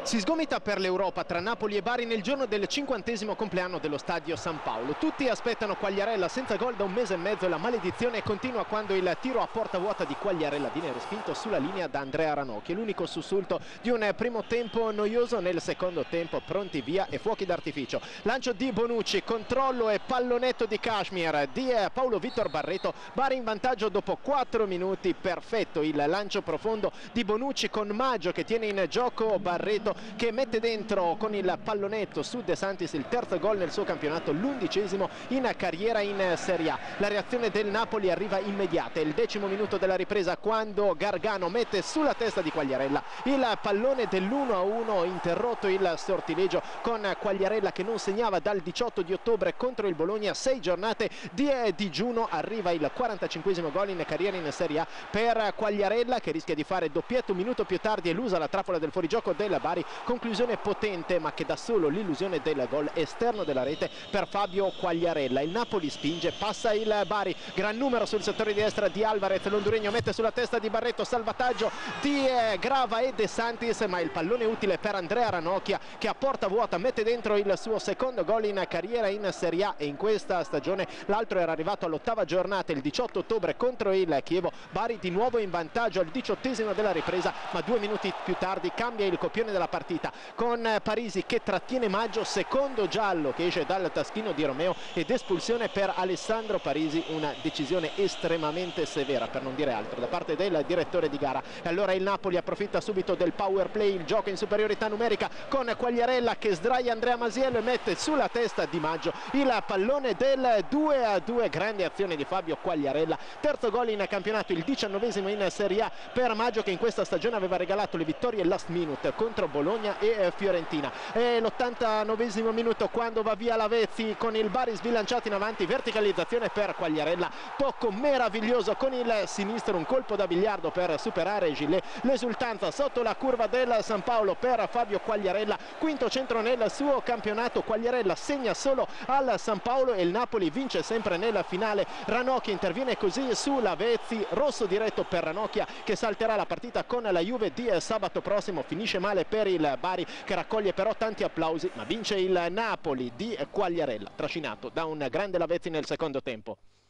Si sgomita per l'Europa tra Napoli e Bari nel giorno del 50° compleanno dello stadio San Paolo. Tutti aspettano Quagliarella senza gol da un mese e mezzo e la maledizione continua quando il tiro a porta vuota di Quagliarella viene respinto sulla linea da Andrea Ranocchi. L'unico sussulto di un primo tempo noioso. Nel secondo tempo pronti via e fuochi d'artificio. Lancio di Bonucci, controllo e pallonetto di Kashmir di Paolo Vitor Barreto. Bari in vantaggio dopo 4 minuti. Perfetto il lancio profondo di Bonucci con Maggio che tiene in gioco Barreto, che mette dentro con il pallonetto su De Santis il terzo gol nel suo campionato, l'11° in carriera in Serie A. La reazione del Napoli arriva immediata, il 10° minuto della ripresa quando Gargano mette sulla testa di Quagliarella il pallone dell'1-1, interrotto il sortilegio con Quagliarella che non segnava dal 18 di ottobre contro il Bologna. 6 giornate di digiuno, arriva il 45° gol in carriera in Serie A per Quagliarella, che rischia di fare doppietto un minuto più tardi, elusa la trappola del fuorigioco del Bari. Conclusione potente ma che dà solo l'illusione del gol esterno della rete per Fabio Quagliarella. Il Napoli spinge, passa il Bari, gran numero sul settore di destra di Alvarez, l'Honduregno mette sulla testa di Barreto, salvataggio di Grava e De Santis, ma il pallone utile per Andrea Ranocchia che a porta vuota mette dentro il suo secondo gol in carriera in Serie A e in questa stagione. L'altro era arrivato all'8ª giornata, il 18 ottobre contro il Chievo. Bari di nuovo in vantaggio al 18° della ripresa, ma 2 minuti più tardi cambia il copione della partita con Parisi che trattiene Maggio, secondo giallo che esce dal taschino di Romeo ed espulsione per Alessandro Parisi, una decisione estremamente severa per non dire altro da parte del direttore di gara. E allora il Napoli approfitta subito del power play, il gioco in superiorità numerica con Quagliarella che sdraia Andrea Masiello e mette sulla testa di Maggio il pallone del 2-2. Grande azione di Fabio Quagliarella, terzo gol in campionato, il 19° in Serie A per Maggio che in questa stagione aveva regalato le vittorie last minute contro Bologna e Fiorentina. È l'89° minuto quando va via Lavezzi con il Bari sbilanciato in avanti, verticalizzazione per Quagliarella, tocco meraviglioso con il sinistro, un colpo da biliardo per superare Gillet. L'esultanza sotto la curva del San Paolo per Fabio Quagliarella, quinto centro nel suo campionato. Quagliarella segna solo al San Paolo e il Napoli vince sempre nella finale. Ranocchia interviene così su Lavezzi, rosso diretto per Ranocchia che salterà la partita con la Juve di sabato prossimo. Finisce male per il Bari che raccoglie però tanti applausi, ma vince il Napoli di Quagliarella trascinato da un grande Lavezzi nel secondo tempo.